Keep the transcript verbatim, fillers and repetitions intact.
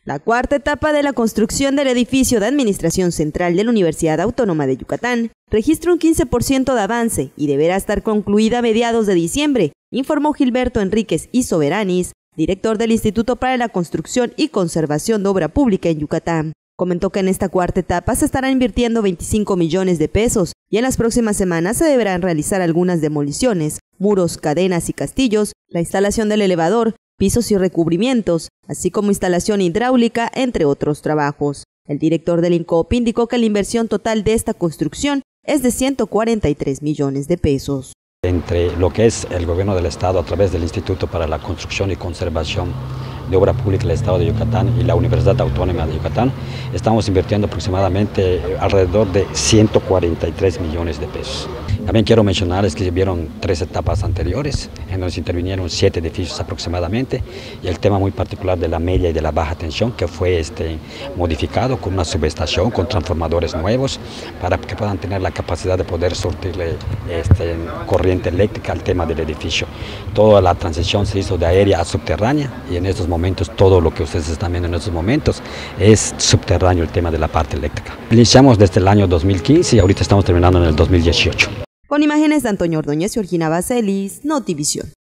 La cuarta etapa de la construcción del edificio de administración central de la Universidad Autónoma de Yucatán registra un quince por ciento de avance y deberá estar concluida a mediados de diciembre, informó Gilberto Enríquez y Soberanis, director del Instituto para la Construcción y Conservación de Obra Pública en Yucatán. Comentó que en esta cuarta etapa se estarán invirtiendo veinticinco millones de pesos y en las próximas semanas se deberán realizar algunas demoliciones, muros, cadenas y castillos, la instalación del elevador, pisos y recubrimientos, así como instalación hidráulica, entre otros trabajos. El director del INCOP indicó que la inversión total de esta construcción es de ciento cuarenta y tres millones de pesos. Entre lo que es el gobierno del Estado a través del Instituto para la Construcción y Conservación de Obra Pública del Estado de Yucatán y la Universidad Autónoma de Yucatán, estamos invirtiendo aproximadamente alrededor de ciento cuarenta y tres millones de pesos. También quiero mencionarles que vieron tres etapas anteriores, en donde se intervinieron siete edificios aproximadamente, y el tema muy particular de la media y de la baja tensión, que fue este, modificado con una subestación, con transformadores nuevos, para que puedan tener la capacidad de poder surtirle este, corriente eléctrica al tema del edificio. Toda la transición se hizo de aérea a subterránea, y en estos momentos todo lo que ustedes están viendo en estos momentos es subterráneo el tema de la parte eléctrica. Iniciamos desde el año dos mil quince y ahorita estamos terminando en el dos mil dieciocho. Con imágenes de Antonio Ordóñez y Georgina Baselis, Notivisión.